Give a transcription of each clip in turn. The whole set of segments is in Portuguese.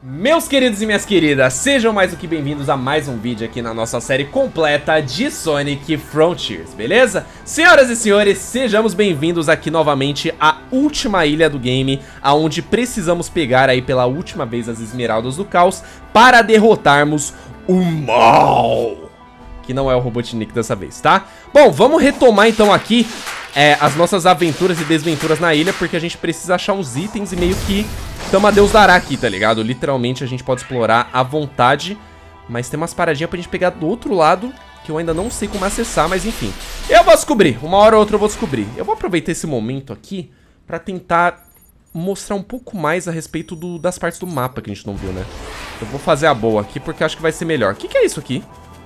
Meus queridos e minhas queridas, sejam mais do que bem-vindos a mais um vídeo aqui na nossa série completa de Sonic Frontiers, beleza? Senhoras e senhores, sejamos bem-vindos aqui novamente à última ilha do game, aonde precisamos pegar aí pela última vez as Esmeraldas do Caos para derrotarmos o mal, que não é o Robotnik dessa vez, tá? Bom, vamos retomar então aqui as nossas aventuras e desventuras na ilha, porque a gente precisa achar uns itens e meio que tamo a Deus dará aqui, tá ligado? Literalmente a gente pode explorar à vontade, mas tem umas paradinhas pra gente pegar do outro lado, que eu ainda não sei como acessar, mas enfim. Eu vou descobrir, uma hora ou outra eu vou descobrir. Eu vou aproveitar esse momento aqui pra tentar mostrar um pouco mais a respeito das partes do mapa que a gente não viu, né? Eu vou fazer a boa aqui, porque eu acho que vai ser melhor. O que é isso aqui?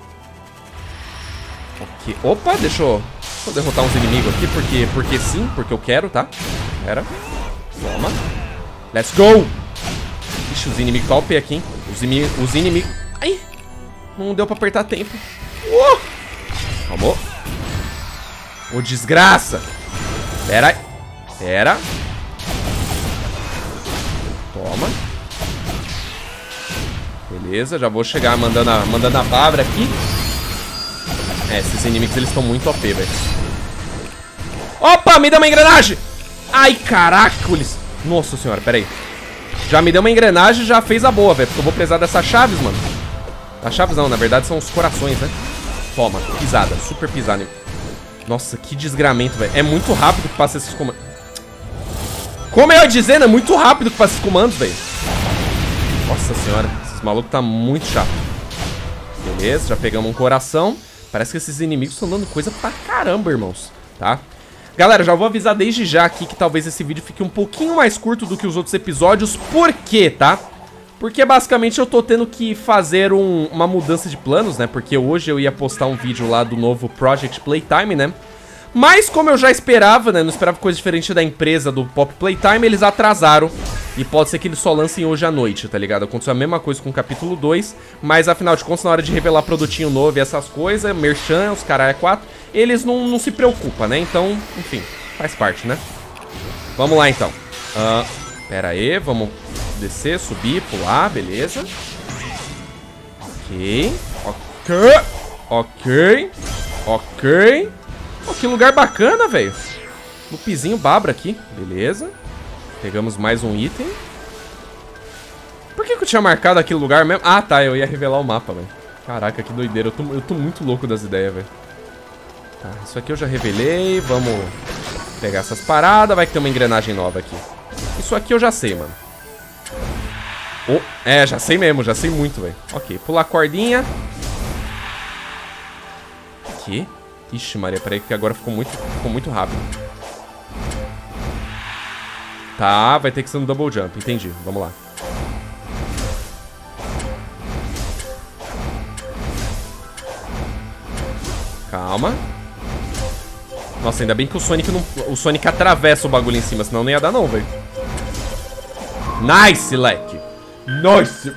Ok. Opa, deixa eu derrotar uns inimigos aqui, porque sim, porque eu quero, tá? Pera. Toma. Let's go! Ixi, os inimigos tá OP aqui, hein? Os inimigos... Ai! Não deu pra apertar tempo. Calma. Ô, desgraça! Pera aí. Pera. Toma. Beleza, já vou chegar mandando a palavra aqui. Esses inimigos, eles estão muito OP, velho. Opa, me deu uma engrenagem! Ai, caracoles! Nossa senhora, pera aí. Já me deu uma engrenagem e já fez a boa, velho. Porque eu vou precisar dessas chaves, mano. As chaves não, na verdade são os corações, né? Toma, pisada, super pisada. Nossa, que desgramento, velho. É muito rápido que passa esses comandos. Como eu ia dizendo, é muito rápido que passa esses comandos, velho. Nossa senhora, esses malucos tá muito chato. Beleza, já pegamos um coração. Parece que esses inimigos estão dando coisa pra caramba, irmãos, tá? Galera, já vou avisar desde já aqui que talvez esse vídeo fique um pouquinho mais curto do que os outros episódios. Por quê, tá? Porque basicamente eu tô tendo que fazer uma mudança de planos, né? Porque hoje eu ia postar um vídeo lá do novo Project Playtime, né? Mas como eu já esperava, né? Não esperava coisa diferente da empresa do Pop Playtime, eles atrasaram. E pode ser que eles só lancem hoje à noite, tá ligado? Aconteceu a mesma coisa com o capítulo 2. Mas afinal de contas, na hora de revelar produtinho novo e essas coisas, merchan, os caralho 4, eles não se preocupam, né? Então, enfim, faz parte, né? Vamos lá, então. Pera aí, vamos descer, subir, pular, beleza. Ok. Ok. Oh, que lugar bacana, velho. Loopzinho babra aqui, beleza. Pegamos mais um item. Por que eu tinha marcado aquele lugar mesmo? Ah, tá, eu ia revelar o mapa, velho. Caraca, que doideira, eu tô muito louco das ideias, velho. Tá, isso aqui eu já revelei. Vamos pegar essas paradas. Vai que tem uma engrenagem nova aqui. Isso aqui eu já sei, mano. Já sei mesmo, já sei muito, velho. Ok, pular a cordinha. Aqui. Ixi, Maria, peraí que agora ficou muito rápido. Tá, vai ter que ser no double jump, entendi. Vamos lá. Calma. Nossa, ainda bem que o Sonic atravessa o bagulho em cima, senão não ia dar não, velho. Nice, leque. Nice.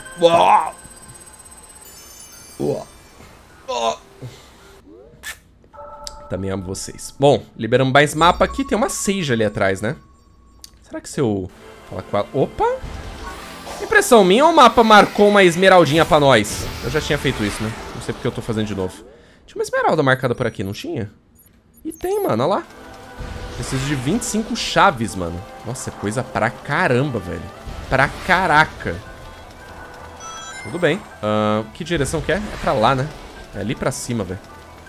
Também amo vocês. Bom, liberamos mais mapa aqui. Tem uma Sage ali atrás, né? Será que se eu falar com ela... Opa! Impressão minha ou o mapa marcou uma esmeraldinha pra nós? Eu já tinha feito isso, né? Não sei porque eu tô fazendo de novo. Tinha uma esmeralda marcada por aqui, não tinha? E tem, mano, olha lá. Preciso de 25 chaves, mano. Nossa, coisa pra caramba, velho. Pra caraca. Tudo bem. Que direção que é? É pra lá, né? É ali pra cima, velho.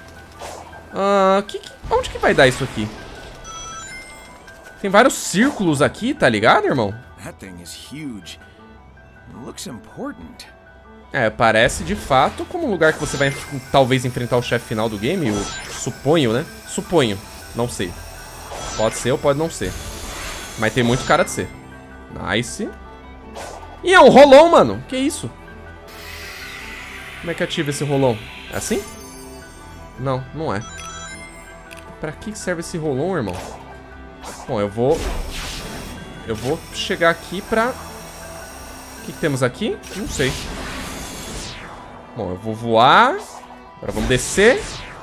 Onde que vai dar isso aqui? Tem vários círculos aqui, tá ligado, irmão? Parece de fato como um lugar que você vai talvez enfrentar o chefe final do game. Eu suponho, né? Suponho. Não sei. Pode ser ou pode não ser. Mas tem muito cara de ser. Nice. E é um rolão, mano. Que isso? Como é que ativa esse rolão? É assim? Não, não é. Pra que serve esse rolão, irmão? Bom, eu vou chegar aqui pra... O que temos aqui? Não sei. Bom, eu vou voar. Agora vamos descer.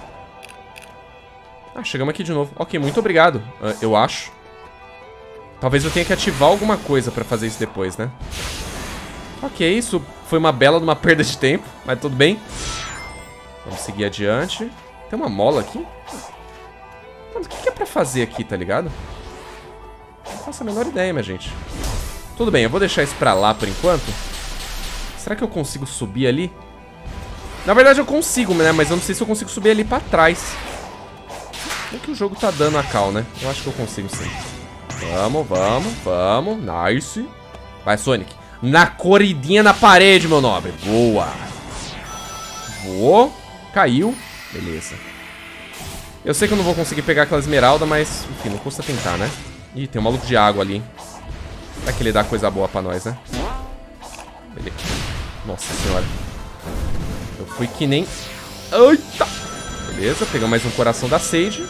Ah, chegamos aqui de novo. Ok, muito obrigado, eu acho. Talvez eu tenha que ativar alguma coisa pra fazer isso depois, né? Ok, isso foi uma bela de uma perda de tempo, mas tudo bem. Vamos seguir adiante. Tem uma mola aqui? Mano, o que é pra fazer aqui, tá ligado? Não faço a menor ideia, minha gente. Tudo bem, eu vou deixar isso pra lá por enquanto. Será que eu consigo subir ali? Na verdade eu consigo, né? Mas eu não sei se eu consigo subir ali pra trás. O que o jogo tá dando a cal, né? Eu acho que eu consigo sim. Vamos, vamos, vamos. Nice. Vai, Sonic. Na corridinha na parede, meu nobre. Boa. Voou. Caiu. Beleza. Eu sei que eu não vou conseguir pegar aquela esmeralda, mas, enfim, não custa tentar, né? Ih, tem um maluco de água ali. Será que ele dá coisa boa pra nós, né? Beleza. Nossa senhora. Eu fui que nem... Eita! Beleza, pegamos mais um coração da Sage.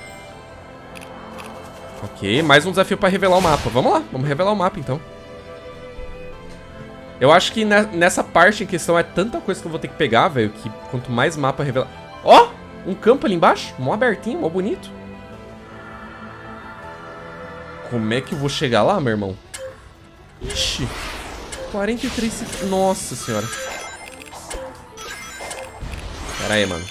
Ok, mais um desafio pra revelar o mapa. Vamos lá, vamos revelar o mapa, então. Eu acho que nessa parte em questão é tanta coisa que eu vou ter que pegar, velho, que quanto mais mapa revelar... Ó! Um campo ali embaixo, mó abertinho, mó bonito. Como é que eu vou chegar lá, meu irmão? Ixi. 43... Nossa senhora. Pera aí, mano.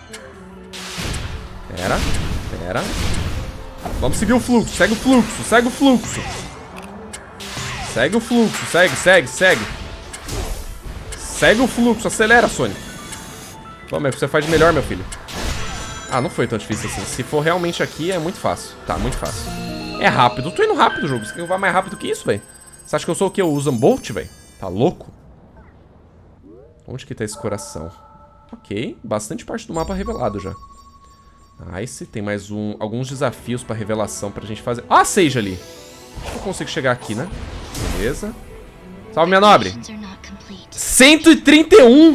Pera. Vamos seguir o fluxo, segue o fluxo, segue o fluxo. Segue o fluxo, segue. Segue o fluxo, acelera, Sonic. Vamos, é o que você faz de melhor, meu filho. Ah, não foi tão difícil assim. Se for realmente aqui, é muito fácil. Tá, muito fácil. É rápido. Tô indo rápido o jogo. Você quer que eu vá mais rápido que isso, velho? Você acha que eu sou o quê? O Usain Bolt, velho? Tá louco? Onde que tá esse coração? Ok. Bastante parte do mapa revelado já. Nice. Tem mais alguns desafios pra revelação pra gente fazer. Ah, Sage ali. Acho que eu consigo chegar aqui, né? Beleza. Salve, minha nobre. 131!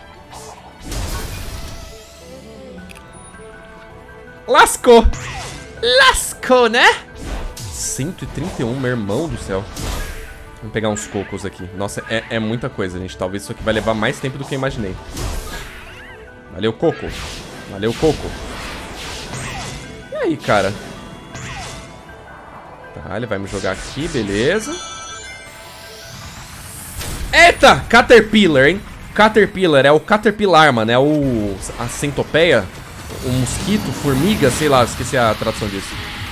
Lascou! Lascou, né? 131, meu irmão do céu. Vamos pegar uns cocos aqui. Nossa, é muita coisa, gente. Talvez isso aqui vai levar mais tempo do que eu imaginei. Valeu, coco. Valeu, coco. E aí, cara? Tá, ele vai me jogar aqui, beleza. Eita! Caterpillar, hein? Caterpillar, é o Caterpillar, mano. É a centopeia. O mosquito, formiga, sei lá, esqueci a tradução disso.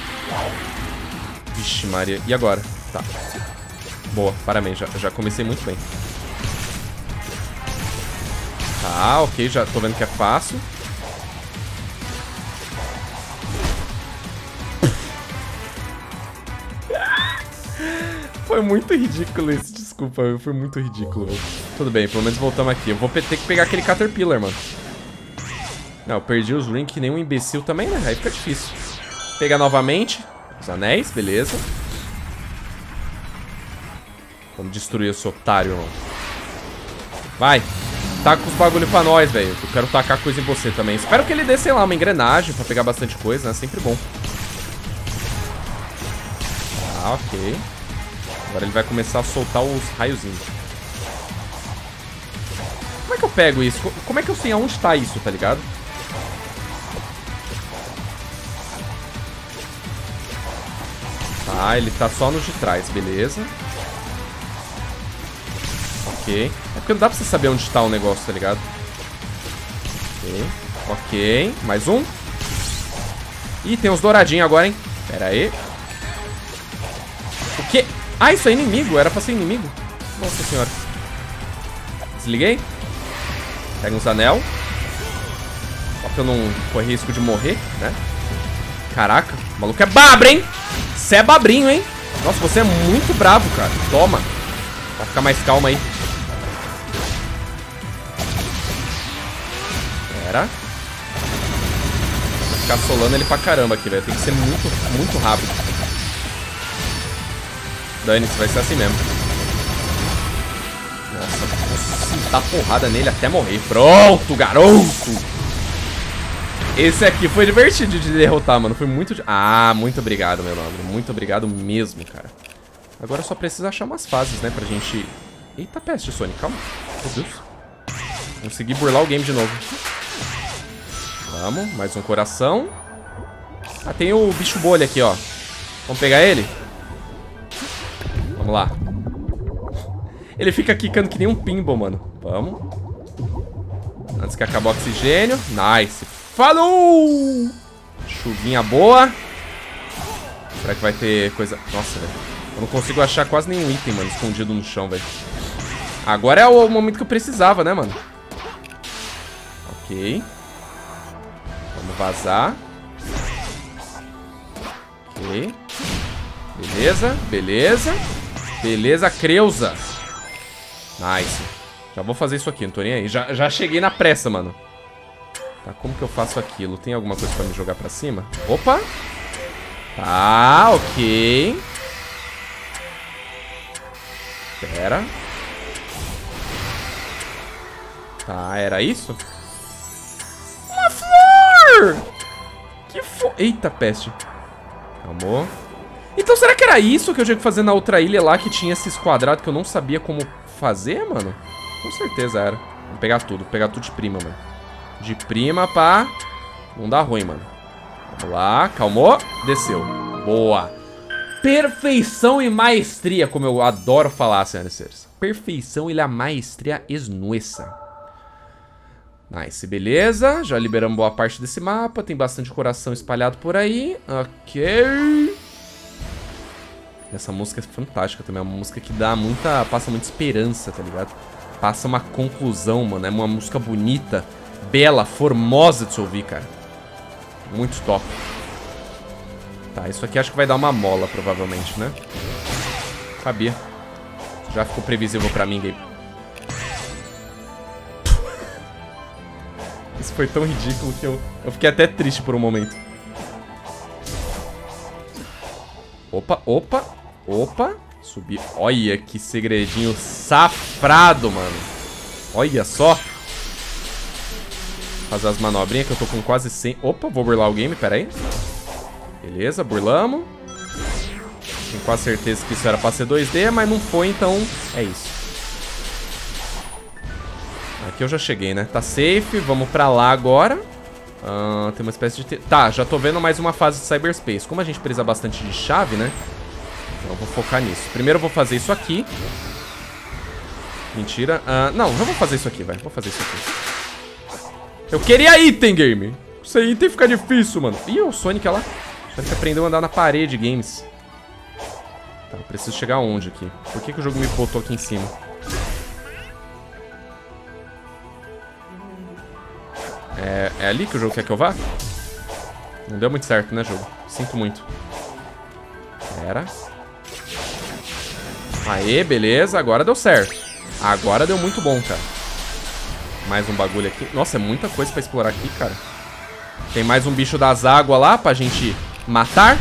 Vixe, Maria. E agora? Tá. Boa, parabéns, já comecei muito bem. Tá, ok, já tô vendo que é fácil. Foi muito ridículo isso, desculpa, foi muito ridículo. Tudo bem, pelo menos voltamos aqui. Eu vou ter que pegar aquele Caterpillar, mano. Não, eu perdi os rings que nem um imbecil também, né? Aí fica difícil. Pegar novamente os anéis, beleza. Vamos destruir esse otário, irmão. Vai. Taca os bagulho pra nós, velho. Eu quero tacar coisa em você também. Espero que ele dê, sei lá, uma engrenagem pra pegar bastante coisa, né? Sempre bom. Ah, ok. Agora ele vai começar a soltar os raiozinhos. Como é que eu pego isso? Como é que eu sei aonde tá isso, tá ligado? Tá, ele tá só nos de trás, beleza. Ok. É porque não dá pra você saber onde tá o negócio, tá ligado? Ok. Ok. Mais um. Ih, tem uns douradinhos agora, hein? Pera aí. O quê? Ah, isso é inimigo. Era pra ser inimigo. Nossa senhora. Desliguei. Pega uns anel. Só pra eu não correr risco de morrer, né? Caraca. O maluco é babra, hein? Você é babrinho, hein? Nossa, você é muito bravo, cara. Toma. Pra ficar mais calma aí. Pera. Vou ficar solando ele pra caramba aqui, velho. Tem que ser muito, muito rápido. Dane-se, vai ser assim mesmo. Nossa, vou dar porrada nele até morrer. Pronto, garoto! Esse aqui foi divertido de derrotar, mano. Foi muito... Ah, muito obrigado, meu nobre. Muito obrigado mesmo, cara. Agora só precisa achar umas fases, né, pra gente... Eita peste, Sonic, calma. Meu Deus. Consegui burlar o game de novo. Vamos, mais um coração. Ah, tem o bicho bolha aqui, ó. Vamos pegar ele? Vamos lá. Ele fica quicando que nem um pinball, mano. Vamos. Antes que acabe o oxigênio. Nice. Falou! Chuvinha boa. Será que vai ter coisa... Nossa, velho. Eu não consigo achar quase nenhum item, mano, escondido no chão, velho. Agora é o momento que eu precisava, né, mano? Ok. Vamos vazar. Ok. Beleza, beleza. Beleza, Creuza. Nice. Já vou fazer isso aqui, não tô nem aí. Já cheguei na pressa, mano. Tá, como que eu faço aquilo? Tem alguma coisa pra me jogar pra cima? Opa. Tá, ok. Pera. Tá, era isso? Uma flor! Que flor? Eita, peste. Calma. Então será que era isso que eu tinha que fazer na outra ilha lá, que tinha esses quadrados que eu não sabia como fazer, mano? Com certeza era. Vamos pegar tudo de prima, mano. De prima pra não dar ruim, mano. Vamos lá, calmou. Desceu. Boa. Perfeição e maestria, como eu adoro falar, senhoras e senhores. Perfeição e la maestria es nuestra. Nice, beleza. Já liberamos boa parte desse mapa. Tem bastante coração espalhado por aí. Ok. Essa música é fantástica também. É uma música que dá muita... Passa muita esperança, tá ligado? Passa uma conclusão, mano. É uma música bonita, bela, formosa de se ouvir, cara. Muito top. Tá, isso aqui acho que vai dar uma mola, provavelmente, né? Sabia. Já ficou previsível pra mim, Gabe. Isso foi tão ridículo que eu fiquei até triste por um momento. Opa, opa, opa. Subir. Olha que segredinho safrado, mano. Olha só. Fazer as manobrinhas que eu tô com quase 100. Opa, vou burlar o game, pera aí. Beleza, burlamos. Tenho quase certeza que isso era pra ser 2D, mas não foi, então é isso. Aqui eu já cheguei, né? Tá safe, vamos pra lá agora. Tem uma espécie de... Tá, já tô vendo mais uma fase de cyberspace. Como a gente precisa bastante de chave, né? Então eu vou focar nisso. Primeiro eu vou fazer isso aqui. Mentira. Não, já vou fazer isso aqui, vai. Vou fazer isso aqui. Eu queria item, game. Sem item fica difícil, mano. Ih, o Sonic, olha lá. O Sonic aprendeu a andar na parede, games. Tá, eu preciso chegar aonde aqui? Por que o jogo me botou aqui em cima? É ali que o jogo quer que eu vá? Não deu muito certo, né, jogo? Sinto muito. Pera. Aê, beleza. Agora deu certo. Agora deu muito bom, cara. Mais um bagulho aqui. Nossa, é muita coisa pra explorar aqui, cara. Tem mais um bicho das águas lá pra gente matar.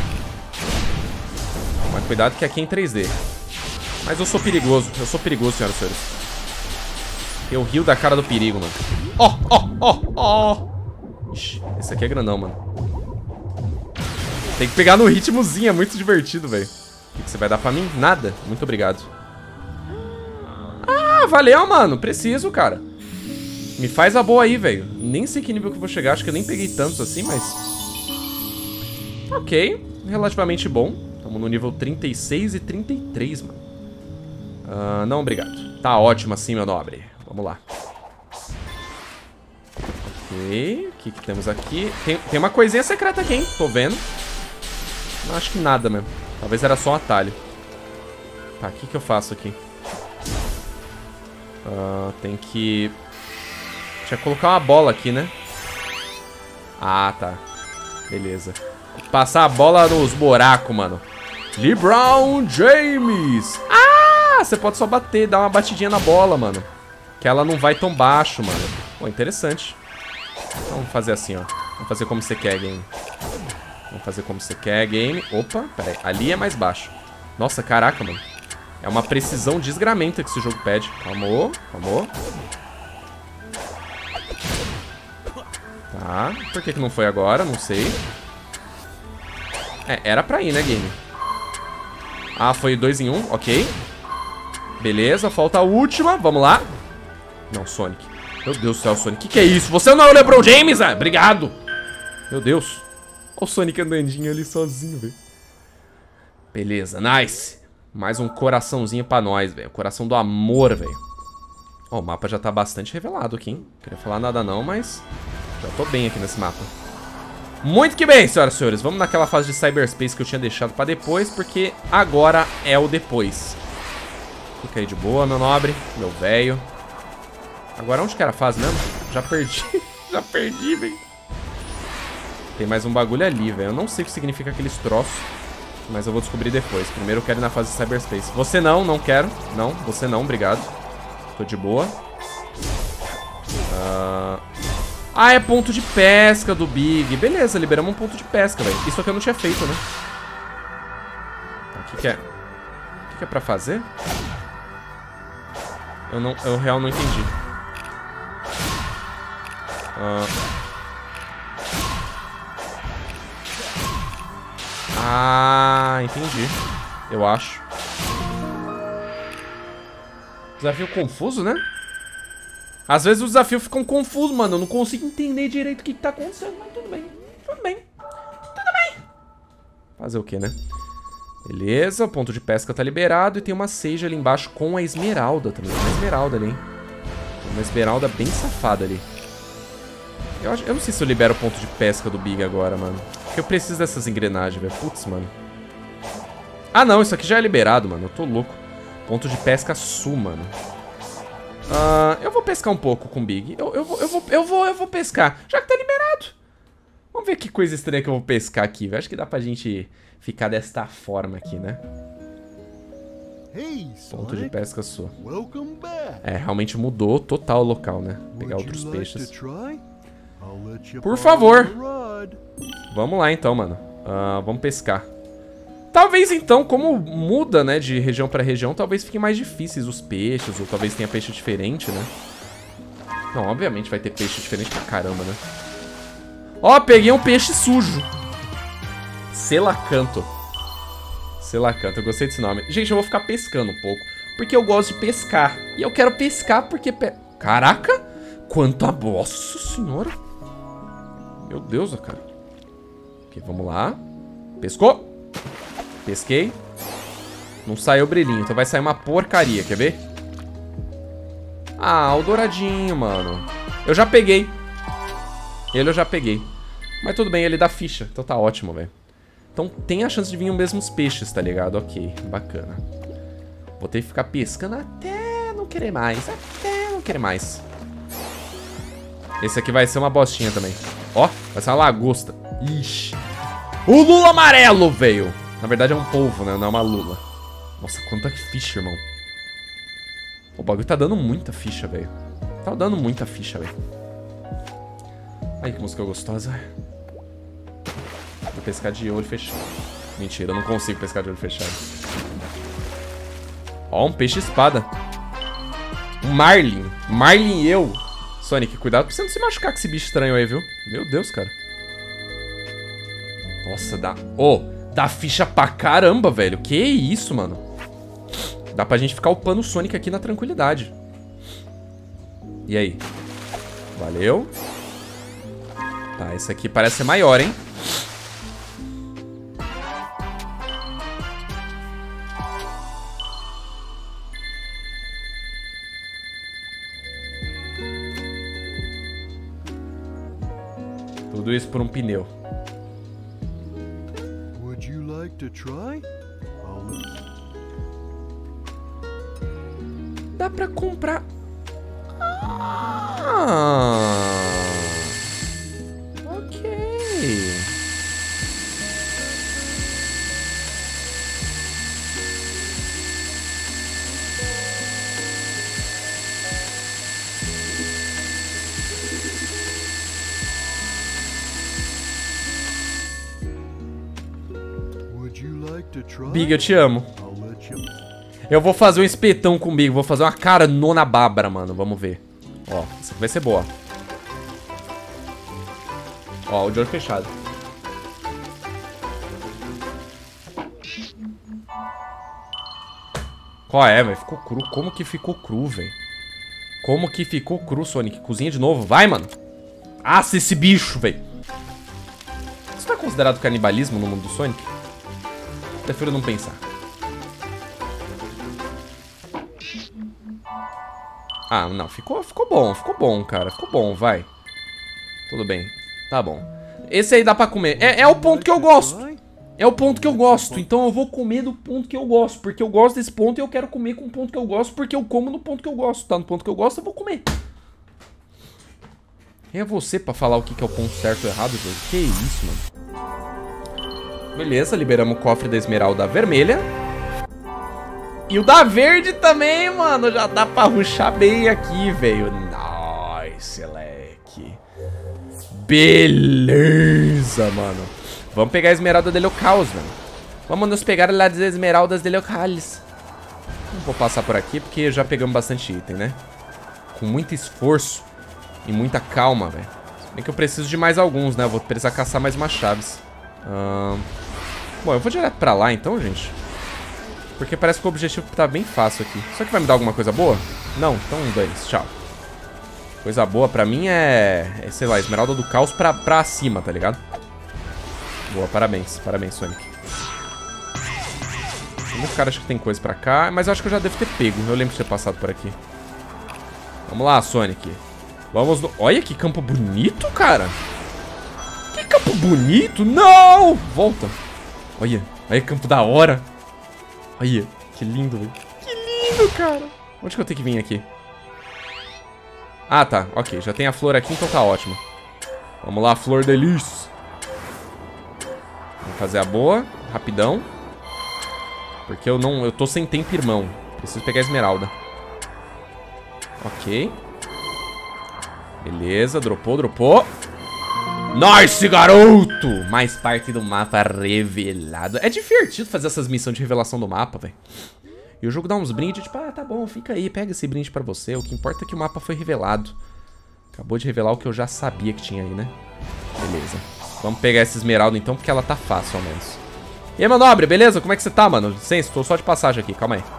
Mas cuidado que aqui é em 3D. Mas eu sou perigoso. Eu sou perigoso, senhoras e senhores. Eu rio da cara do perigo, mano. Ixi, esse aqui é grandão, mano. Tem que pegar no ritmozinho, é muito divertido, velho. O que você vai dar pra mim? Nada? Muito obrigado. Ah, valeu, mano. Preciso, cara. Me faz a boa aí, velho. Nem sei que nível que eu vou chegar. Acho que eu nem peguei tantos assim, mas... Ok. Relativamente bom. Estamos no nível 36 e 33, mano. Não, obrigado. Tá ótimo assim, meu nobre. Vamos lá. Ok. O que temos aqui? Tem uma coisinha secreta aqui, hein? Tô vendo. Não acho que nada mesmo. Talvez era só um atalho. Tá, o que eu faço aqui? Tem que... Deixa eu colocar uma bola aqui, né? Ah, tá. Beleza. Passar a bola nos buracos, mano. LeBron James. Ah, você pode só bater, dar uma batidinha na bola, mano. Que ela não vai tão baixo, mano. Pô, interessante. Então, vamos fazer assim, ó. Vamos fazer como você quer, game. Vamos fazer como você quer, game. Opa, pera aí. Ali é mais baixo. Nossa, caraca, mano. É uma precisão desgramenta que esse jogo pede. Calmou, calmou. Tá. Por que não foi agora? Não sei. Era pra ir, né, game? Ah, foi 2 em 1. Ok. Beleza, falta a última. Vamos lá. Não, Sonic. Meu Deus do céu, Sonic. Que é isso? Você não é o LeBron James? Obrigado. Meu Deus. Olha o Sonic andandinho ali sozinho, velho. Beleza, nice. Mais um coraçãozinho pra nós, velho. Coração do amor, velho. Ó, o mapa já tá bastante revelado aqui, hein? Não queria falar nada não, mas já tô bem aqui nesse mapa. Muito que bem, senhoras e senhores. Vamos naquela fase de cyberspace que eu tinha deixado pra depois, porque agora é o depois. Fica aí de boa, meu nobre, meu velho. Agora onde que era a fase mesmo? Já perdi. Já perdi, velho. Tem mais um bagulho ali, velho. Eu não sei o que significa aqueles troços, mas eu vou descobrir depois. Primeiro eu quero ir na fase de cyberspace. Você não quero. Não, você não, obrigado. Tô de boa. Ah, é ponto de pesca do Big. Beleza, liberamos um ponto de pesca, velho. Isso aqui eu não tinha feito, né? O que que é? O que é pra fazer? Eu real não entendi. Ah, entendi. Eu acho. Desafio confuso, né? Às vezes os desafios ficam confusos, mano. Eu não consigo entender direito o que tá acontecendo, mas tudo bem. Tudo bem. Tudo bem. Fazer o quê, né? Beleza, o ponto de pesca tá liberado. E tem uma Sage ali embaixo com a esmeralda também. Uma esmeralda ali, hein? Uma esmeralda bem safada ali. Eu não sei se eu libero o ponto de pesca do Big agora, mano. Porque eu preciso dessas engrenagens, velho. Putz, mano. Ah, não. Isso aqui já é liberado, mano. Eu tô louco. Ponto de pesca sul, mano. Eu vou pescar um pouco com o Big. Eu vou pescar. Já que tá liberado. Vamos ver que coisa estranha que eu vou pescar aqui, velho. Acho que dá pra gente ficar desta forma aqui, né? Ponto de pesca sul. É, realmente mudou total o local, né? Vou pegar outros peixes. Por favor. Vamos lá, então, mano. Vamos pescar. Talvez, então, como muda, né, de região pra região, talvez fiquem mais difíceis os peixes, ou talvez tenha peixe diferente, né? Não, obviamente vai ter peixe diferente pra caramba, né? Ó, peguei um peixe sujo. Selacanto. Selacanto, eu gostei desse nome. Gente, eu vou ficar pescando um pouco, porque eu gosto de pescar. E eu quero pescar porque... Caraca! Quanta... Nossa senhora! Meu Deus, cara. Ok, vamos lá. Pescou. Pesquei. Não saiu brilhinho, então vai sair uma porcaria, quer ver? Ah, o douradinho, mano. Eu já peguei. Ele eu já peguei. Mas tudo bem, ele dá ficha, então tá ótimo, velho. Então tem a chance de vir os mesmos peixes, tá ligado? Ok, bacana. Vou ter que ficar pescando até não querer mais. Até não querer mais. Esse aqui vai ser uma bostinha também. Ó, vai ser uma lagosta. Ixi. O Lula amarelo, velho. Na verdade é um polvo, né? Não é uma lula. Nossa, quanta ficha, irmão. O bagulho tá dando muita ficha, velho. Tá dando muita ficha, velho. Ai, que música gostosa. Vou pescar de olho fechado. Mentira, eu não consigo pescar de olho fechado. Ó, um peixe-espada. Um Marlin. Marlin e eu. Sonic, cuidado pra você não se machucar com esse bicho estranho aí, viu? Meu Deus, cara. Nossa, dá... dá ficha pra caramba, velho. Que isso, mano. Dá pra gente ficar upando o Sonic aqui na tranquilidade. E aí? Valeu. Tá, esse aqui parece ser maior, hein? Tudo isso por um pneu. Dá pra comprar... Ok. Big, eu te amo. Eu vou fazer um espetão com o Big. Vou fazer uma caranona bárbara, mano. Vamos ver. Ó, isso aqui vai ser boa. Ó, o de olho fechado. Qual é, velho? Ficou cru. Como que ficou cru, velho? Como que ficou cru, Sonic? Cozinha de novo. Vai, mano. Assa esse bicho, velho. Isso tá considerado canibalismo no mundo do Sonic? Prefiro não pensar. Ah, não, ficou bom, cara. Ficou bom, vai. Tudo bem, tá bom. Esse aí dá pra comer. É o ponto que eu gosto. É o ponto que eu gosto. Então eu vou comer do ponto que eu gosto. Porque eu gosto desse ponto e eu quero comer com o ponto que eu gosto. Porque eu como no ponto que eu gosto. Tá no ponto que eu gosto, eu vou comer. Quem é você pra falar o que é o ponto certo ou errado, velho? Que isso, mano. Beleza, liberamos o cofre da esmeralda vermelha. E o da verde também, mano. Já dá pra rushar bem aqui, velho. Nice, leque. Beleza, mano. Vamos pegar a esmeralda de Leucaus, velho. Vamos nos pegar lá das esmeraldas de Leucalis. Não vou passar por aqui porque já pegamos bastante item, né? Com muito esforço e muita calma, velho. Se bem que eu preciso de mais alguns, né? Eu vou precisar caçar mais umas chaves. Bom, eu vou direto pra lá então, gente. Porque parece que o objetivo tá bem fácil aqui. Será que vai me dar alguma coisa boa? Não, então dane-se, tchau. Coisa boa pra mim sei lá, esmeralda do caos pra cima, tá ligado? Boa, parabéns. Parabéns, Sonic. Tem muitos caras que tem coisa pra cá, mas eu acho que eu já devo ter pego. Eu lembro de ter passado por aqui. Vamos lá, Sonic. Vamos no... Olha que campo bonito, cara. Que campo bonito. Não! Volta. Olha. Olha que campo da hora. Olha. Que lindo, velho. Que lindo, cara. Onde que eu tenho que vir aqui? Ah, tá. Ok. Já tem a flor aqui, então tá ótimo. Vamos lá, flor de lis. Vamos fazer a boa. Rapidão. Porque eu tô sem tempo, irmão. Preciso pegar a esmeralda. Ok. Beleza, dropou. Nice, garoto! Mais parte do mapa revelado. É divertido fazer essas missões de revelação do mapa, velho. E o jogo dá uns brindes, tipo, ah, tá bom, fica aí, pega esse brinde pra você. O que importa é que o mapa foi revelado. Acabou de revelar o que eu já sabia que tinha aí, né? Beleza. Vamos pegar essa esmeralda então, porque ela tá fácil, ao menos. E aí, meu nobre, beleza? Como é que você tá, mano? Licença, tô só de passagem aqui, calma aí.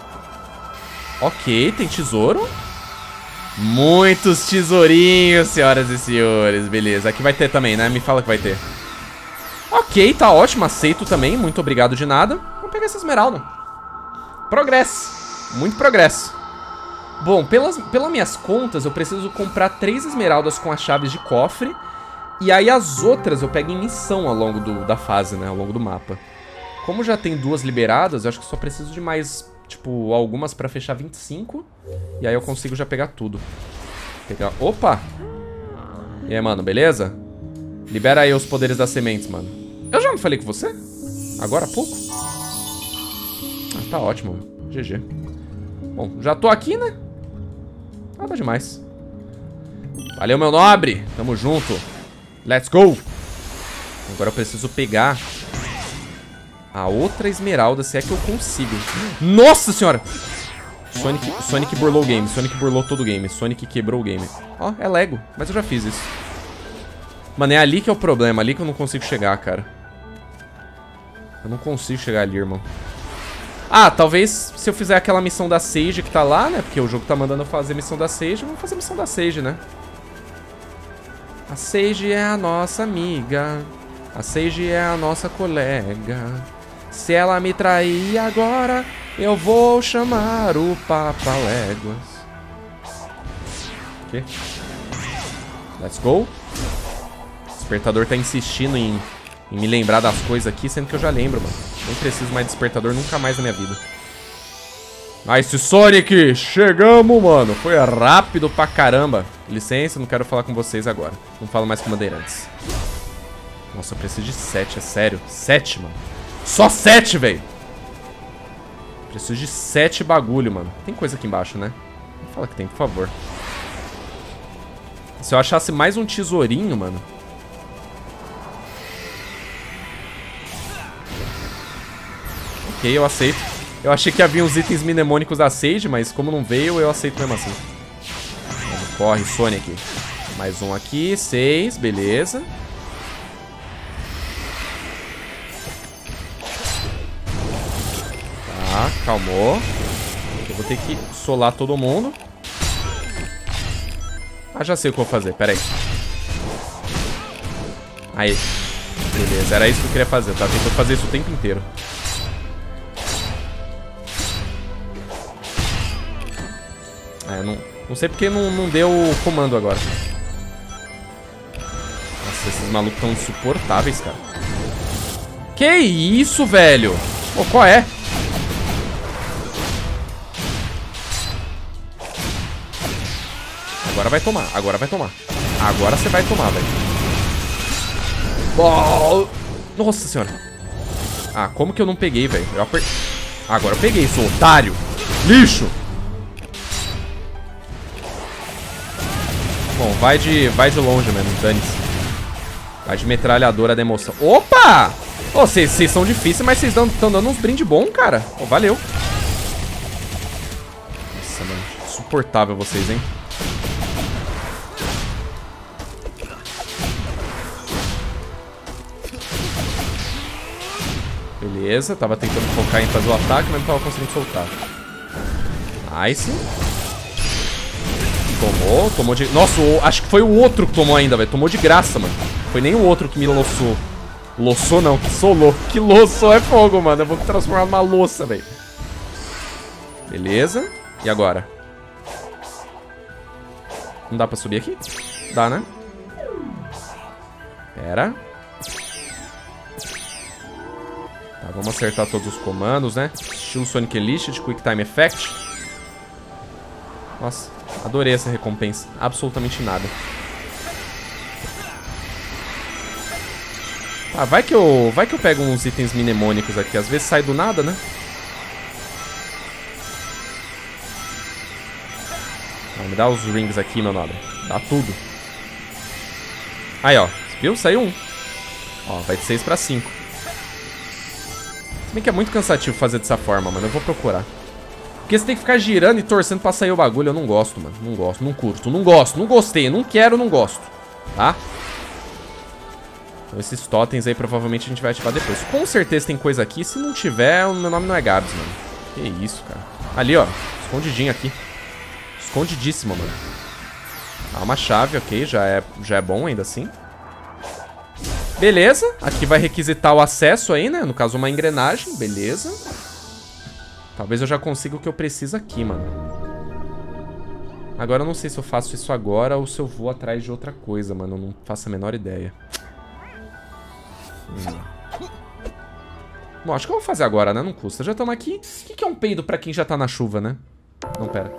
Ok, tem tesouro. Muitos tesourinhos, senhoras e senhores. Beleza, aqui vai ter também, né? Me fala que vai ter. Ok, tá ótimo, aceito também. Muito obrigado de nada. Vamos pegar essa esmeralda. Progresso. Muito progresso. Bom, pelas minhas contas, eu preciso comprar 3 esmeraldas com as chaves de cofre. E aí as outras eu pego em missão ao longo da fase, né? Ao longo do mapa. Como já tem 2 liberadas, eu acho que só preciso de mais, tipo, algumas pra fechar 25. E aí eu consigo já pegar tudo. Opa! E aí, mano, beleza? Libera aí os poderes das sementes, mano. Eu já não falei com você? Agora há pouco? Ah, tá ótimo, mano. GG. Bom, já tô aqui, né? Nada demais. Valeu, meu nobre. Tamo junto. Let's go! Agora eu preciso pegar a outra esmeralda, se é que eu consigo. Nossa senhora! Sonic burlou o game. Sonic burlou todo o game. Sonic quebrou o game. Ó, é Lego. Mas eu já fiz isso. Mano, é ali que é o problema. Ali que eu não consigo chegar, cara. Eu não consigo chegar ali, irmão. Ah, talvez se eu fizer aquela missão da Sage que tá lá, né? Porque o jogo tá mandando eu fazer a missão da Sage. Vamos fazer a missão da Sage, né? A Sage é a nossa amiga. A Sage é a nossa colega. Se ela me trair agora, eu vou chamar o Papaléguas. Ok. Let's go. O despertador tá insistindo em me lembrar das coisas aqui, sendo que eu já lembro, mano. Nem preciso mais de despertador nunca mais na minha vida. Nice, Sonic! Chegamos, mano. Foi rápido pra caramba. Licença, não quero falar com vocês agora. Não falo mais com bandeirantes. Nossa, eu preciso de 7, é sério. 7, mano. Só 7, velho. Preciso de 7 bagulho, mano. Tem coisa aqui embaixo, né? Fala que tem, por favor. Se eu achasse mais um tesourinho, mano. Ok, eu aceito. Eu achei que havia uns itens mnemônicos da Sage, mas como não veio, eu aceito mesmo assim. Vamos, corre, Sonic. Mais um aqui, 6, beleza. Tá, calmou. Eu vou ter que solar todo mundo. Ah, já sei o que eu vou fazer, pera aí. Aí. Beleza, era isso que eu queria fazer. Eu tava tentando fazer isso o tempo inteiro. Não sei porque não deu o comando agora. Nossa, esses malucos tão insuportáveis, cara. Que isso, velho? Pô, qual é? Agora vai tomar, agora vai tomar. Agora você vai tomar, velho. Oh, nossa senhora. Ah, como que eu não peguei, velho? Agora eu peguei, sou otário. Lixo. Bom, vai de longe mesmo, dane-se. Vai de metralhadora da emoção. Opa! Ô, vocês são difíceis, mas vocês estão dando uns brindes bons, cara. Ô, valeu. Nossa, mano. Insuportável vocês, hein? Beleza, tava tentando focar em fazer o ataque, mas não tava conseguindo soltar. Nice. Tomou de... Nossa, acho que foi o outro que tomou ainda, velho. Tomou de graça, mano. Foi nem o outro que me loçou. Loçou não, que solou. Que loçou é fogo, mano. Eu vou me transformar numa louça, velho. Beleza. E agora? Não dá pra subir aqui? Dá, né? Pera. Tá, vamos acertar todos os comandos, né? Estilo Sonic Elite de Quick Time Effect. Nossa, adorei essa recompensa. Absolutamente nada. Ah, vai que eu pego uns itens mnemônicos aqui. Às vezes sai do nada, né? Ah, me dá os rings aqui, meu nobre. Dá tudo. Aí, ó. Viu? Saiu um. Ó, vai de 6 pra 5. Se bem que é muito cansativo fazer dessa forma, mano. Eu vou procurar. Porque você tem que ficar girando e torcendo pra sair o bagulho. Eu não gosto, mano. Não gosto, não curto. Não gosto, não gostei. Não quero, não gosto. Tá? Então esses totens aí provavelmente a gente vai ativar depois. Com certeza tem coisa aqui. Se não tiver, o meu nome não é Gabs, mano. Que isso, cara. Ali, ó. Escondidinho aqui. Escondidíssimo, mano. Ah, uma chave, ok. Já é bom ainda assim. Beleza. Aqui vai requisitar o acesso aí, né? No caso, uma engrenagem. Beleza. Talvez eu já consiga o que eu preciso aqui, mano. Agora eu não sei se eu faço isso agora ou se eu vou atrás de outra coisa, mano. Eu não faço a menor ideia. Bom, acho que eu vou fazer agora, né? Não custa. Já estamos aqui. O que é um peido pra quem já tá na chuva, né? Não, pera.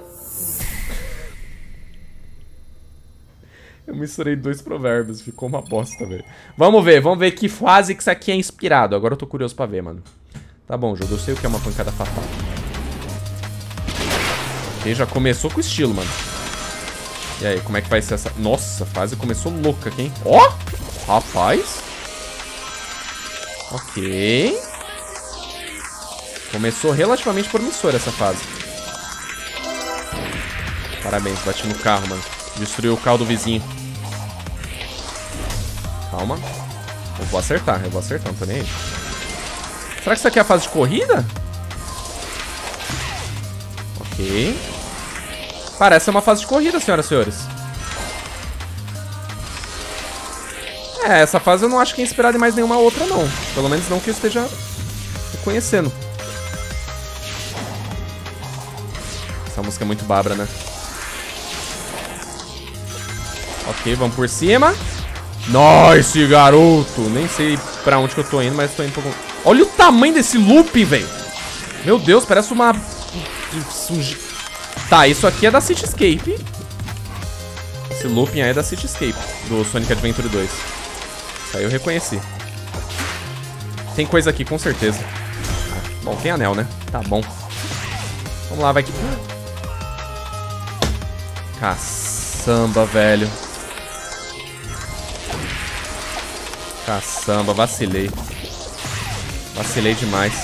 Eu misturei 2 provérbios. Ficou uma bosta, velho. Vamos ver que fase que isso aqui é inspirado. Agora eu tô curioso pra ver, mano. Tá bom, jogo. Eu sei o que é uma pancada fatal. Ok, já começou com estilo, mano. E aí, como é que vai ser essa... Nossa, a fase começou louca aqui, hein? Ó! Rapaz! Ok. Começou relativamente promissora essa fase. Parabéns, bati no carro, mano. Destruiu o carro do vizinho. Calma. Eu vou acertar, não tô nem aí. Será que isso aqui é a fase de corrida? Ok. Parece uma fase de corrida, senhoras e senhores. É, essa fase eu não acho que é inspirada em mais nenhuma outra, não. Pelo menos não que eu esteja reconhecendo. Essa música é muito babra, né? Ok, vamos por cima. Nice, garoto. Nem sei pra onde que eu tô indo, mas tô indo pra... Olha o tamanho desse looping, velho. Meu Deus, parece uma... Tá, isso aqui é da Cityscape. Esse looping aí é da Cityscape, do Sonic Adventure 2. Isso aí eu reconheci. Tem coisa aqui, com certeza. Bom, tem anel, né? Tá bom. Vamos lá, vai que... Caçamba, velho. Caçamba, vacilei. Vacilei demais.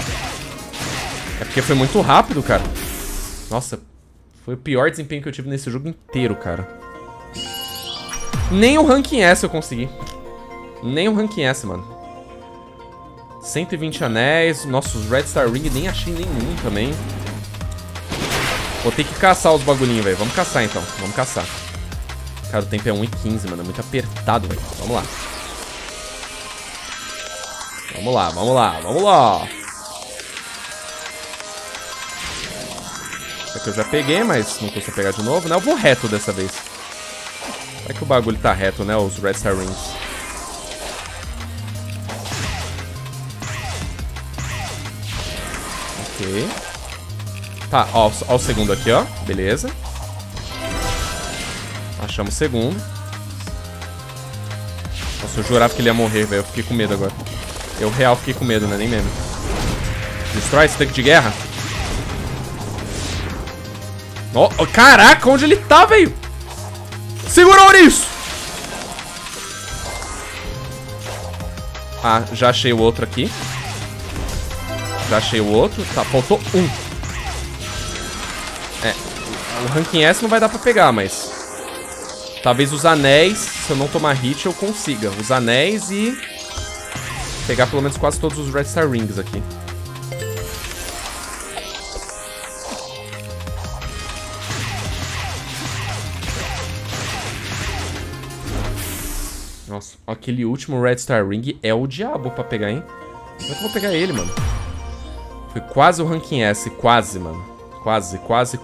É porque foi muito rápido, cara. Nossa, foi o pior desempenho que eu tive nesse jogo inteiro, cara. Nem o Ranking S eu consegui. Nem o Ranking S, mano. 120 anéis. Nossa, os Red Star Ring nem achei nenhum também. Vou ter que caçar os bagulhinhos, velho. Vamos caçar, então. Vamos caçar. Cara, o tempo é 1:15, mano. É muito apertado, velho. Vamos lá. Vamos lá, vamos lá, vamos lá. Isso aqui eu já peguei, mas não custa pegar de novo, né? Eu vou reto dessa vez. É que o bagulho tá reto, né? Os Red Star Rings. Ok. Tá, ó o segundo aqui, ó. Beleza. Achamos o segundo. Nossa, eu jurava que ele ia morrer, velho. Eu fiquei com medo agora. Eu real fiquei com medo, né? Nem mesmo. Destrói esse tanque de guerra. Oh, caraca, onde ele tá, velho? Segura isso! Ah, já achei o outro aqui. Já achei o outro. Tá, faltou um. É, o ranking S não vai dar pra pegar, mas... talvez os anéis, se eu não tomar hit, eu consiga. Os anéis e... pegar pelo menos quase todos os Red Star Rings aqui. Nossa, aquele último Red Star Ring é o diabo pra pegar, hein? Como é que eu vou pegar ele, mano? Foi quase o ranking S, quase, mano. Quase.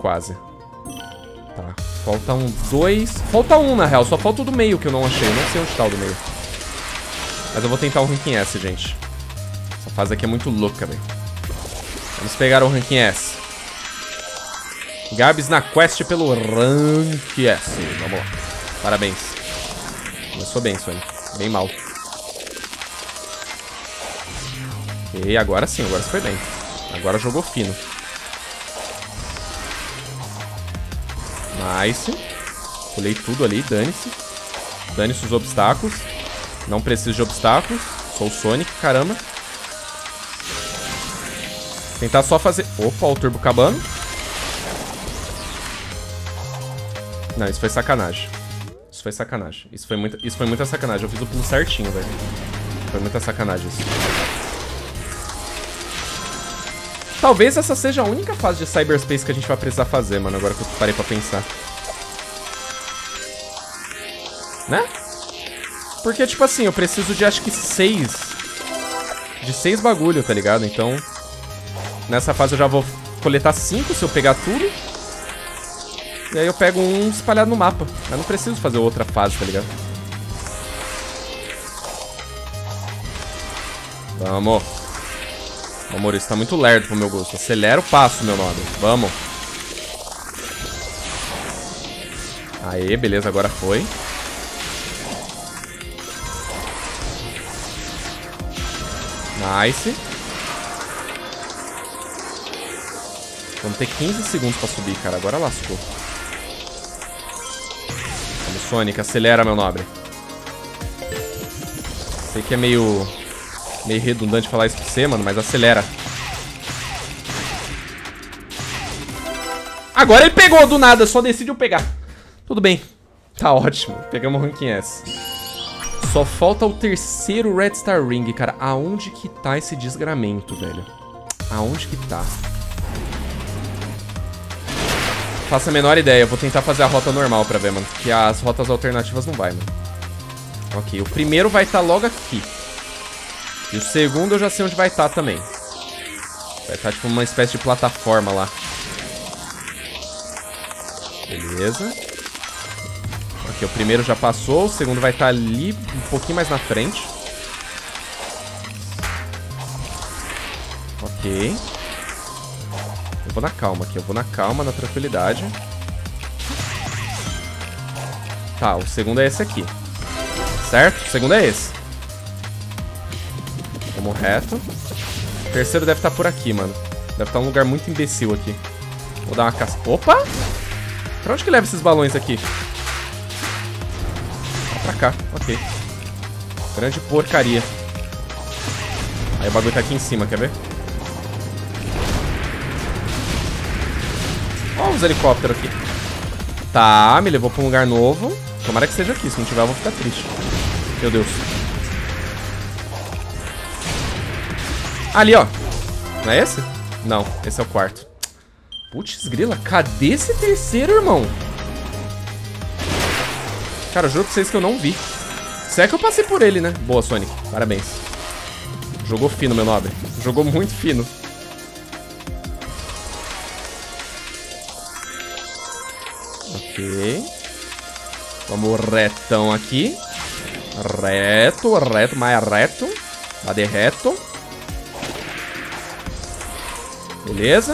Tá, falta um, dois... falta um, na real, só falta o do meio que eu não achei. Não sei onde tá o do meio. Mas eu vou tentar o ranking S, gente. Essa fase aqui é muito louca, velho. Vamos pegar o ranking S. Gabs na quest pelo rank S. Vamos lá. Parabéns. Começou bem, Sonic. Bem mal. E agora sim, agora você foi bem. Agora jogou fino. Nice. Pulei tudo ali, dane-se. Dane-se os obstáculos. Não preciso de obstáculos. Sou o Sonic, caramba. Tentar só fazer... opa, o turbo acabando. Não, isso foi sacanagem. Isso foi sacanagem. Isso foi muita sacanagem. Eu fiz o pulo certinho, velho. Foi muita sacanagem isso. Talvez essa seja a única fase de cyberspace que a gente vai precisar fazer, mano. Agora que eu parei pra pensar. Né? Porque, tipo assim, eu preciso de acho que 6. De 6 bagulho, tá ligado? Então, nessa fase eu já vou coletar 5 se eu pegar tudo. E aí eu pego um espalhado no mapa. Eu não preciso fazer outra fase, tá ligado? Vamos. Amor, isso tá muito lerdo pro meu gosto. Acelera o passo, meu nobre. Vamos. Aê, beleza, agora foi. Nice. Vamos ter 15 segundos pra subir, cara. Agora lascou. Vamos, Sonic. Acelera, meu nobre. Sei que é meio redundante falar isso pra você, mano, mas acelera. Agora ele pegou do nada, só decidiu pegar. Tudo bem. Tá ótimo. Pegamos o ranking S. Só falta o terceiro Red Star Ring, cara. Aonde que tá esse desgramento, velho? Aonde que tá? Faço a menor ideia. Eu vou tentar fazer a rota normal pra ver, mano. Porque as rotas alternativas não vai, mano. Ok, o primeiro vai estar logo aqui. E o segundo eu já sei onde vai estar também. Vai estar tipo uma espécie de plataforma lá. Beleza. Ok, o primeiro já passou. O segundo vai estar ali, um pouquinho mais na frente. Ok. Eu vou na calma aqui. Eu vou na calma, na tranquilidade. Tá, o segundo é esse aqui. Certo? O segundo é esse. Vamos reto. O terceiro deve estar por aqui, mano. Deve estar um lugar muito imbecil aqui. Vou dar uma caça. Opa! Pra onde que leva esses balões aqui? Pra cá, ok. Grande porcaria. Aí o bagulho tá aqui em cima, quer ver? Ó os helicópteros aqui. Tá, me levou pra um lugar novo. Tomara que seja aqui, se não tiver eu vou ficar triste. Meu Deus. Ali, ó. Não é esse? Não, esse é o quarto. Putz, grila, cadê esse terceiro, irmão? Cara, eu juro pra vocês que eu não vi. Se é que eu passei por ele, né? Boa, Sonic. Parabéns. Jogou fino, meu nobre. Jogou muito fino. Ok. Vamos retão aqui. Reto, reto, mais reto. Tá de reto. Beleza.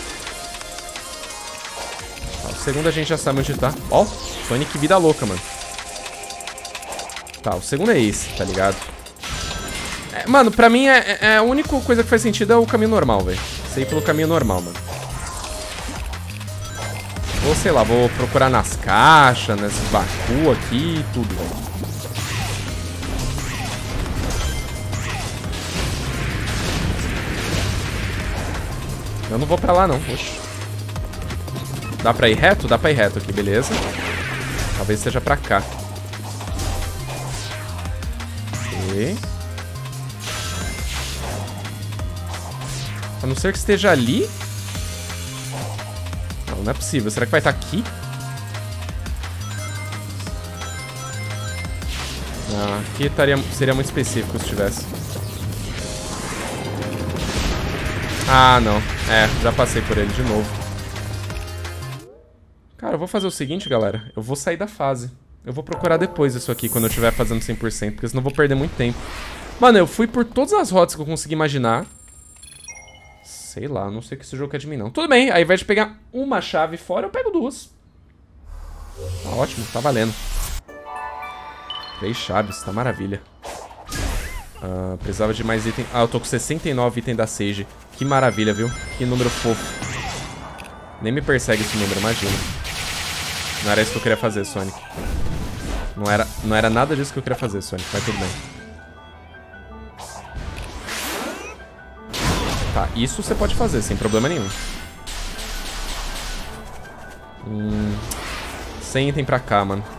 Tá, o segundo a gente já sabe onde tá. Ó, Sonic vida louca, mano. Tá, o segundo é esse, tá ligado? Mano, pra mim a única coisa que faz sentido é o caminho normal, velho. Sei pelo caminho normal, mano. Ou sei lá, vou procurar nas caixas, nesses Baku aqui, tudo, velho. Eu não vou pra lá, não. Oxe. Dá pra ir reto? Dá pra ir reto aqui, beleza. Talvez seja pra cá. Ok. A não ser que esteja ali. Não, não é possível. Será que vai estar aqui? Ah, aqui seria muito específico se tivesse. Ah, não. Já passei por ele de novo. Cara, eu vou fazer o seguinte, galera. Eu vou sair da fase. Eu vou procurar depois isso aqui, quando eu estiver fazendo 100%, porque senão eu vou perder muito tempo. Mano, eu fui por todas as rotas que eu consegui imaginar. Sei lá, não sei o que esse jogo quer de mim, não. Tudo bem, ao invés de pegar uma chave fora, eu pego duas. Tá ótimo, tá valendo. 3 chaves, tá maravilha. Precisava de mais item. Ah, eu tô com 69 itens da Sage. Que maravilha, viu? Que número fofo. Nem me persegue esse número, imagina. Não era isso que eu queria fazer, Sonic. Não era nada disso que eu queria fazer, Sonic. Mas tudo bem. Tá, isso você pode fazer, sem problema nenhum. 100 item pra cá, mano.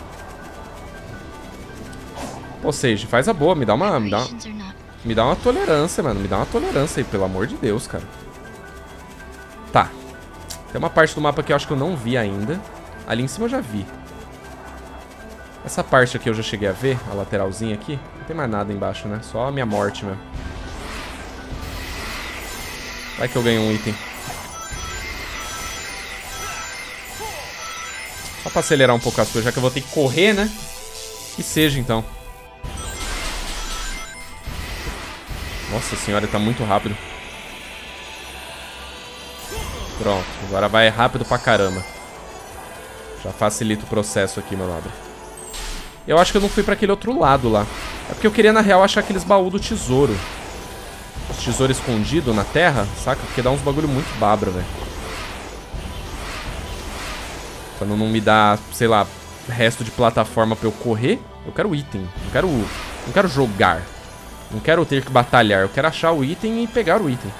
Ou seja, faz a boa, me dá uma tolerância, mano. Me dá uma tolerância aí, pelo amor de Deus, cara. Tá. Tem uma parte do mapa que eu acho que eu não vi ainda. Ali em cima eu já vi. Essa parte aqui eu já cheguei a ver, a lateralzinha aqui. Não tem mais nada embaixo, né? Só a minha morte mesmo. Vai que eu ganho um item. Só pra acelerar um pouco as coisas, já que eu vou ter que correr, né? Que seja, então. Nossa senhora, ele tá muito rápido. Pronto, agora vai rápido pra caramba. Já facilita o processo aqui, meu nobre. Eu acho que eu não fui pra aquele outro lado lá. É porque eu queria, na real, achar aqueles baús do tesouro. Os tesouros escondidos na terra, saca? Porque dá uns bagulho muito babra, velho. Quando não me dá, sei lá, resto de plataforma pra eu correr, eu quero item. Não quero jogar. Não quero ter que batalhar. Eu quero achar o item e pegar o item.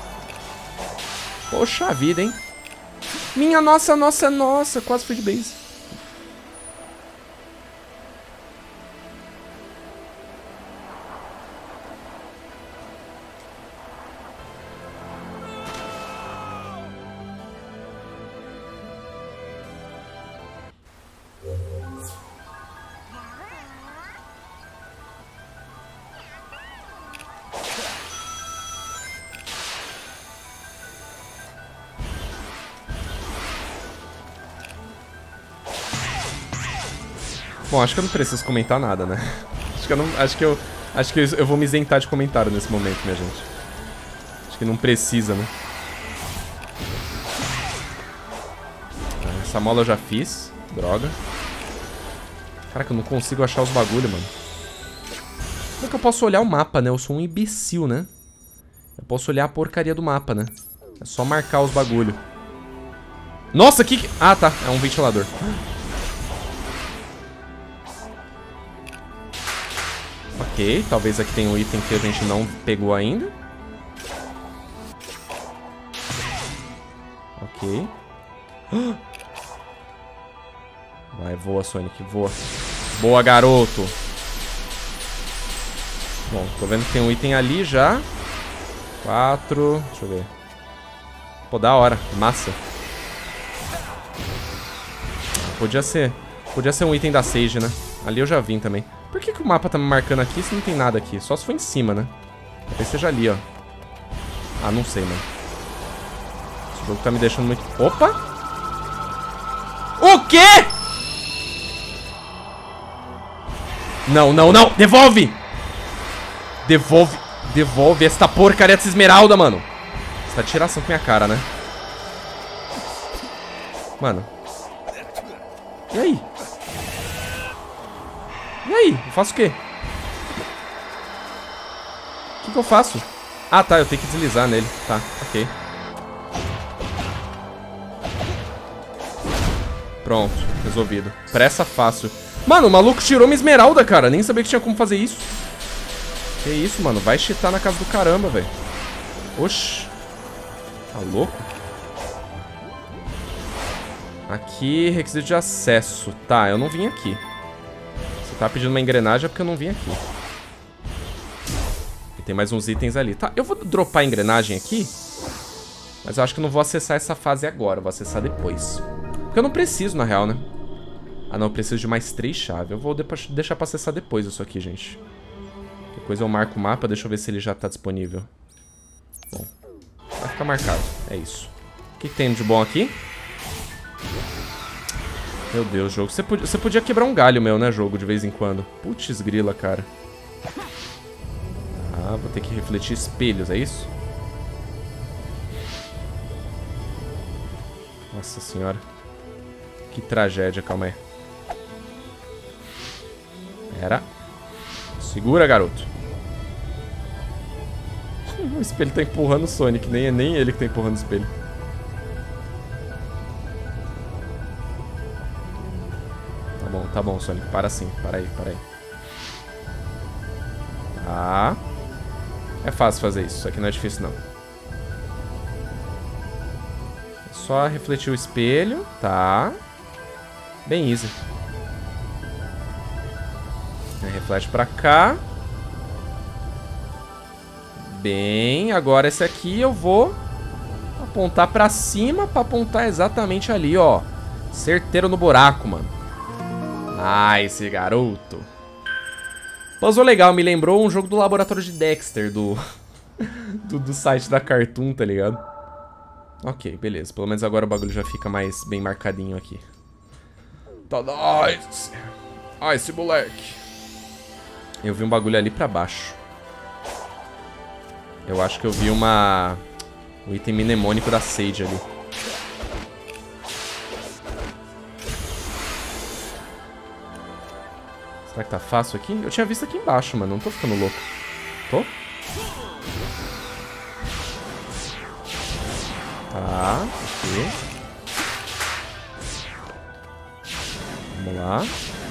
Poxa vida, hein? Minha nossa. Quase fui de base. Bom, acho que eu não preciso comentar nada, né? Acho que eu vou me isentar de comentário nesse momento, minha gente. Acho que não precisa, né? Essa mola eu já fiz. Droga. Caraca, eu não consigo achar os bagulho, mano. Como é que eu posso olhar o mapa, né? Eu sou um imbecil, né? Eu posso olhar a porcaria do mapa, né? É só marcar os bagulho. Nossa, que... Ah, tá. É um ventilador. Ok, talvez aqui tenha um item que a gente não pegou ainda. Ok. Vai, voa, Sonic, voa. Boa, garoto. Bom, tô vendo que tem um item ali já. 4. Deixa eu ver. Pô, da hora. Massa. Podia ser um item da Sage, né? Ali eu já vim também. Por que o mapa tá me marcando aqui se não tem nada aqui? Só se for em cima, né? Talvez seja ali, ó. Ah, não sei, mano. Esse jogo tá me deixando muito... Opa! O quê? Não, não, não. Devolve. Devolve. Devolve esta porcaria dessa esmeralda, mano. Você tá de tiração com minha cara, né? Mano. E aí? E aí? Eu faço o quê? O que eu faço? Ah, tá. Eu tenho que deslizar nele. Tá, ok. Pronto. Resolvido. Pressa fácil. Mano, o maluco tirou uma esmeralda, cara. Nem sabia que tinha como fazer isso. Que isso, mano? Vai cheatar na casa do caramba, velho. Oxi. Tá louco? Aqui, requisito de acesso. Tá, eu não vim aqui. Você tá pedindo uma engrenagem é porque eu não vim aqui. E tem mais uns itens ali. Tá, eu vou dropar a engrenagem aqui. Mas eu acho que eu não vou acessar essa fase agora. Eu vou acessar depois. Porque eu não preciso, na real, né? Ah, não. Eu preciso de mais 3 chaves. Eu vou deixar pra acessar depois isso aqui, gente. Depois eu marco o mapa. Deixa eu ver se ele já tá disponível. Bom. Vai ficar marcado. É isso. O que tem de bom aqui? Meu Deus, jogo. Você podia quebrar um galho meu, né, jogo, de vez em quando. Putz grila, cara. Ah, vou ter que refletir espelhos, é isso? Nossa senhora. Que tragédia, calma aí. Pera. Segura, garoto. O espelho tá empurrando o Sonic. Nem ele que tá empurrando o espelho. Tá bom, Sonic. Para assim. Para aí, para aí. Tá. É fácil fazer isso. Isso aqui não é difícil, não. É só refletir o espelho. Tá. Bem easy. Reflete pra cá. Bem, agora esse aqui eu vou apontar pra cima pra apontar exatamente ali, ó. Certeiro no buraco, mano. Nice, garoto. Puzzle legal, me lembrou um jogo do laboratório de Dexter, do site da Cartoon, tá ligado? Ok, beleza. Pelo menos agora o bagulho já fica mais bem marcadinho aqui. Tá nice. Ah, esse moleque. Eu vi um bagulho ali pra baixo. Eu acho que eu vi o item mnemônico da Sage ali. Será que tá fácil aqui? Eu tinha visto aqui embaixo, mano. Não tô ficando louco. Tô? Tá, ok. Vamos lá.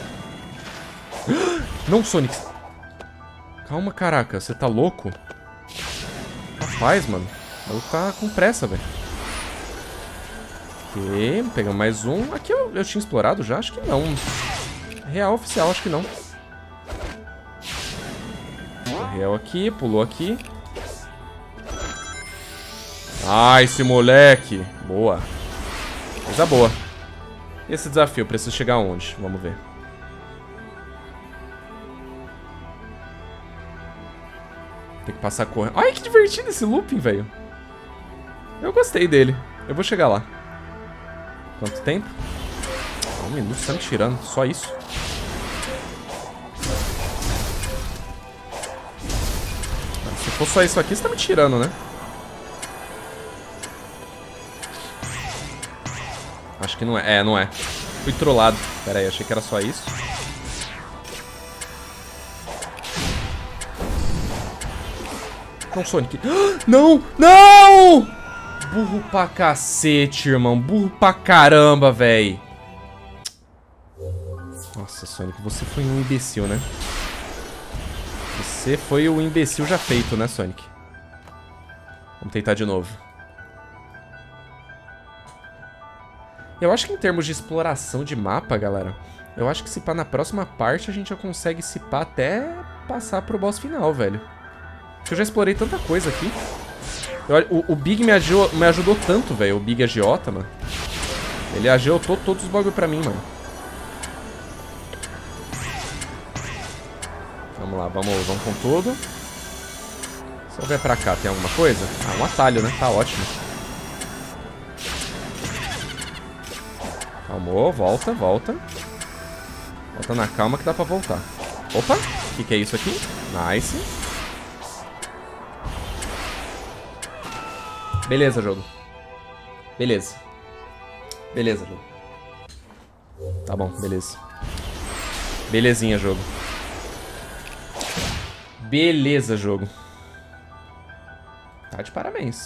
Não, Sonic. Calma, caraca. Você tá louco? Rapaz, mano. Eu tá com pressa, velho. Ok, vamos pegar mais um. Aqui eu tinha explorado já? Acho que não. Real oficial, acho que não. Real aqui, pulou aqui. Ah, esse moleque. Boa. Coisa boa. Esse desafio, preciso chegar aonde? Vamos ver. Tem que passar correndo. Ai, que divertido esse looping, velho. Eu gostei dele. Eu vou chegar lá. Quanto tempo? 1 minuto, você tá me tirando. Só isso. Se for só isso aqui, você tá me tirando, né? Acho que não é. É, não é. Fui trollado. Pera aí, achei que era só isso. Não, Sonic. Não! Não! Burro pra cacete, irmão. Burro pra caramba, véi. Nossa, Sonic, você foi um imbecil, né? Você foi o imbecil já feito, né, Sonic? Vamos tentar de novo. Eu acho que em termos de exploração de mapa, galera, eu acho que se pá na próxima parte a gente já consegue se pá até passar pro boss final, velho. Porque eu já explorei tanta coisa aqui. O Big me ajudou tanto, velho. O Big agiota, mano. Ele agiotou todos os bagulho pra mim, mano. Vamos lá, vamos com tudo. Se eu ver pra cá, tem alguma coisa? Ah, um atalho, né? Tá ótimo. Tomou, volta, volta. Volta na calma que dá pra voltar. Opa, o que é isso aqui? Nice. Beleza, jogo. Beleza. Beleza, jogo. Tá bom, beleza. Belezinha, jogo. Beleza, jogo. Tá de parabéns.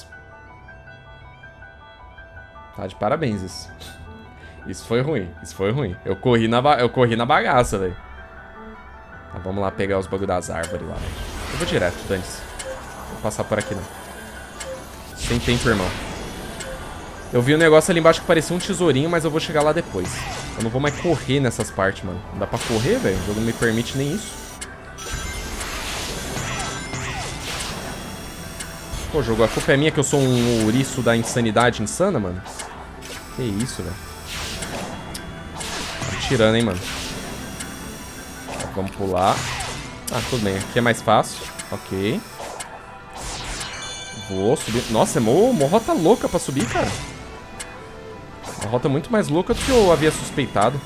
Tá de parabéns isso. Isso foi ruim, isso foi ruim. Eu corri na bagaça, velho. Tá, vamos lá pegar os bagulho das árvores lá, velho. Eu vou direto, dane-se. Não vou passar por aqui, não. Sem tempo, irmão. Eu vi um negócio ali embaixo que parecia um tesourinho, mas eu vou chegar lá depois. Eu não vou mais correr nessas partes, mano. Não dá pra correr, velho. O jogo não me permite nem isso. Pô, jogo, a culpa é minha que eu sou um ouriço da insanidade insana, mano. Que isso, velho. Tá tirando, hein, mano. Vamos pular. Ah, tudo bem. Aqui é mais fácil. Ok. Vou subir. Nossa, é uma rota louca pra subir, cara. Uma rota muito mais louca do que eu havia suspeitado.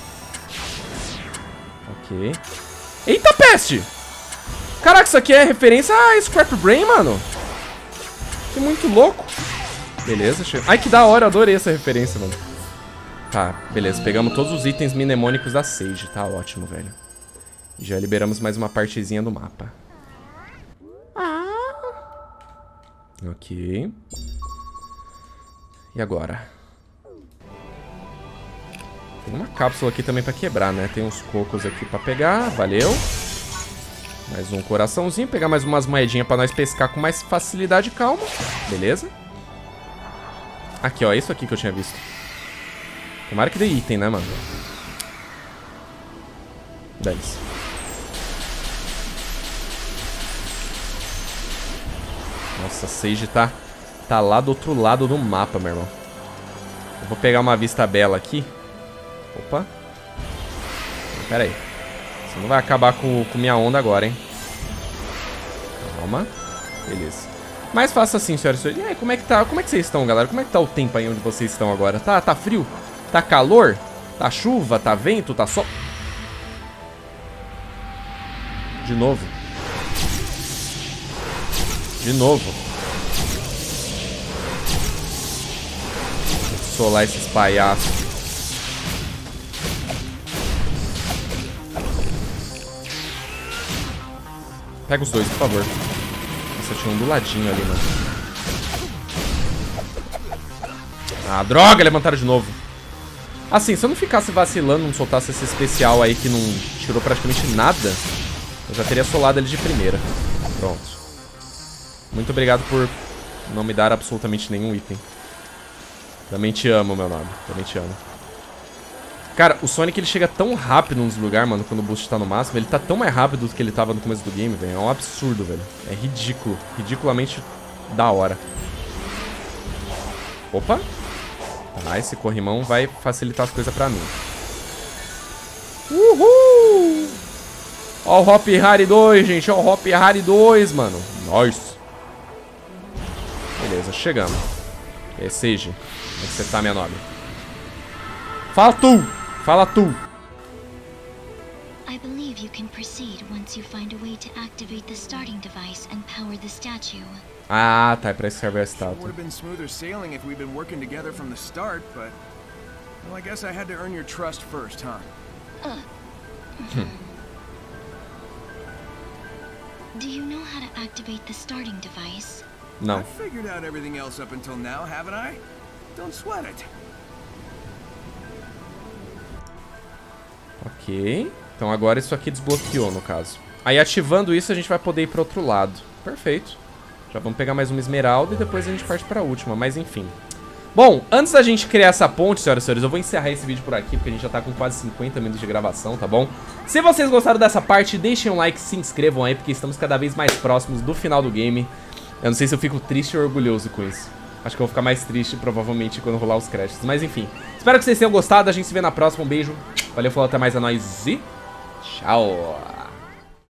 Ok. Eita, peste! Caraca, isso aqui é referência a Scrap Brain, mano. Que muito louco. Beleza, chega. Ai, que da hora, adorei essa referência, mano. Tá, beleza, pegamos todos os itens mnemônicos da Sage. Tá ótimo, velho. Já liberamos mais uma partezinha do mapa. Ok. E agora? Tem uma cápsula aqui também pra quebrar, né? Tem uns cocos aqui pra pegar, valeu. Mais um coraçãozinho, pegar mais umas moedinhas pra nós pescar com mais facilidade e calma. Beleza. Aqui, ó, isso aqui que eu tinha visto. Tomara que dê item, né, mano? Dane-se. Nossa, a Sage tá lá do outro lado do mapa, meu irmão. Eu vou pegar uma vista bela aqui. Opa. Pera aí. Você não vai acabar com minha onda agora, hein? Calma. Beleza. Mais fácil assim, senhoras e senhores. E aí, como é que tá? Como é que vocês estão, galera? Como é que tá o tempo aí onde vocês estão agora? Tá frio? Tá calor? Tá chuva? Tá vento? Tá sol? De novo. De novo. Vou solar esses palhaços. Pega os dois, por favor. Nossa, tinha um do ladinho ali, mano. Ah, droga! Levantaram de novo. Assim, se eu não ficasse vacilando, não soltasse esse especial aí que não tirou praticamente nada, eu já teria solado ele de primeira. Pronto. Muito obrigado por não me dar absolutamente nenhum item. Também te amo, meu nome. Também te amo. Cara, o Sonic ele chega tão rápido nos lugares, mano, quando o boost tá no máximo. Ele tá tão mais rápido do que ele tava no começo do game, velho. É um absurdo, velho. É ridículo. Ridiculamente da hora. Opa. Tá, esse corrimão vai facilitar as coisas pra mim. Uhul! Ó o Hop Harry 2, gente. Ó o Hop Harry 2, mano. Nice. Beleza, chegamos. E aí, Sage. Como é que você tá, minha nobre? Fala tu! Fala tu! I believe you can proceed once you find a way to activate the starting device and power the statue. Ah, tá, é pra isso que serve a estátua. Would have been smoother sailing if we'd been working together from the start, but well, I guess I had to earn your trust first, huh? Do you know how to activate the starting device? Não. I've figured out everything else up until now, haven't I? Don't sweat it. Ok. Então agora isso aqui desbloqueou, no caso. Aí ativando isso a gente vai poder ir pro outro lado. Perfeito. Já vamos pegar mais uma esmeralda e depois a gente parte pra última, mas enfim. Bom, antes da gente criar essa ponte, senhoras e senhores, eu vou encerrar esse vídeo por aqui, porque a gente já tá com quase 50 minutos de gravação, tá bom? Se vocês gostaram dessa parte, deixem um like, se inscrevam aí, porque estamos cada vez mais próximos do final do game. Eu não sei se eu fico triste ou orgulhoso com isso. Acho que eu vou ficar mais triste, provavelmente, quando rolar os créditos. Mas enfim, espero que vocês tenham gostado, a gente se vê na próxima, um beijo. Valeu, falou, até mais, é nóis e tchau!